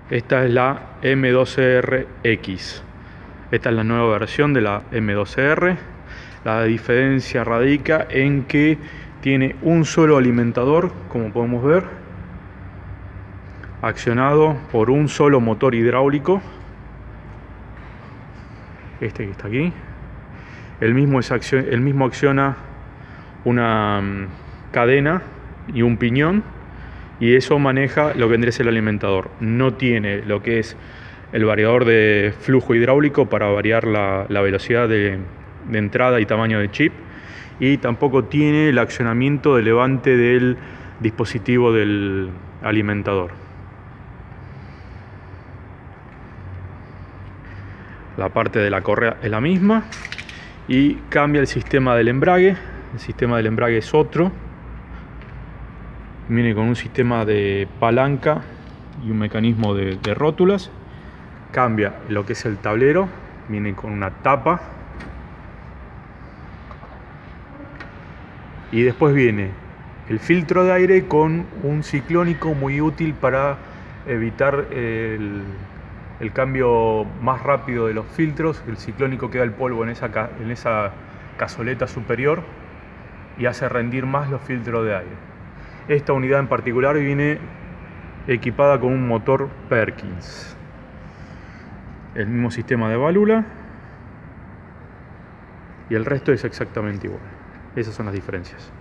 Esta es la M12RX. Esta es la nueva versión de la M12R. La diferencia radica en que tiene un solo alimentador, como podemos ver, accionado por un solo motor hidráulico. Este que está aquí. El mismo acciona una cadena y un piñón, y eso maneja lo que vendría a ser el alimentador. No tiene lo que es el variador de flujo hidráulico para variar la velocidad de entrada y tamaño de chip, y tampoco tiene el accionamiento de levante del dispositivo del alimentador. La parte de la correa es la misma y cambia el sistema del embrague. El sistema del embrague es otro. Viene con un sistema de palanca y un mecanismo de rótulas. Cambia lo que es el tablero. Viene con una tapa. Y después viene el filtro de aire con un ciclónico muy útil para evitar el cambio más rápido de los filtros. El ciclónico queda el polvo en esa cazoleta superior y hace rendir más los filtros de aire. Esta unidad en particular viene equipada con un motor Perkins. El mismo sistema de válvula y el resto es exactamente igual. Esas son las diferencias.